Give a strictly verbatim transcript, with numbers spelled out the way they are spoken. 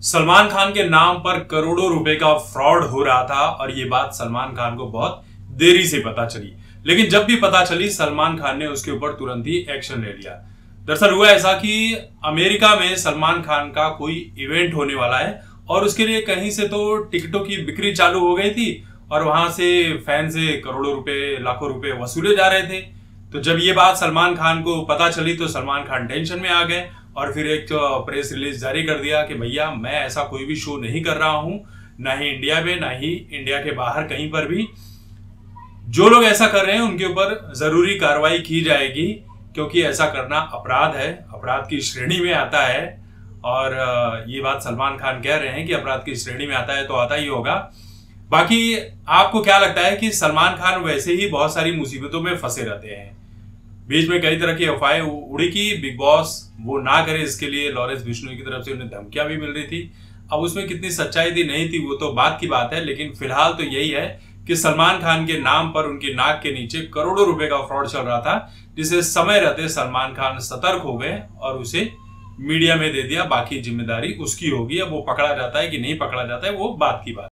सलमान खान के नाम पर करोड़ों रुपए का फ्रॉड हो रहा था और ये बात सलमान खान को बहुत देरी से पता चली। लेकिन जब भी पता चली सलमान खान ने उसके ऊपर तुरंत ही एक्शन ले लिया। दरअसल हुआ ऐसा कि अमेरिका में सलमान खान का कोई इवेंट होने वाला है और उसके लिए कहीं से तो टिकटों की बिक्री चालू हो गई थी और वहां से फैन से करोड़ों रुपए लाखों रुपए वसूले जा रहे थे। तो जब ये बात सलमान खान को पता चली तो सलमान खान टेंशन में आ गए और फिर एक प्रेस रिलीज जारी कर दिया कि भैया मैं ऐसा कोई भी शो नहीं कर रहा हूं, ना ही इंडिया में ना ही इंडिया के बाहर कहीं पर भी। जो लोग ऐसा कर रहे हैं उनके ऊपर जरूरी कार्रवाई की जाएगी क्योंकि ऐसा करना अपराध है, अपराध की श्रेणी में आता है। और ये बात सलमान खान कह रहे हैं कि अपराध की श्रेणी में आता है तो आता ही होगा। बाकी आपको क्या लगता है कि सलमान खान वैसे ही बहुत सारी मुसीबतों में फंसे रहते हैं। बीच में कई तरह की अफवाहें उड़ी कि बिग बॉस वो ना करे, इसके लिए लॉरेंस बिश्नोई की तरफ से उन्हें धमकियां भी मिल रही थी। अब उसमें कितनी सच्चाई थी नहीं थी वो तो बात की बात है, लेकिन फिलहाल तो यही है कि सलमान खान के नाम पर उनके नाक के नीचे करोड़ों रुपए का फ्रॉड चल रहा था, जिसे समय रहते सलमान खान सतर्क हो गए और उसे मीडिया में दे दिया। बाकी जिम्मेदारी उसकी होगी, अब वो पकड़ा जाता है कि नहीं पकड़ा जाता है वो बात की बात।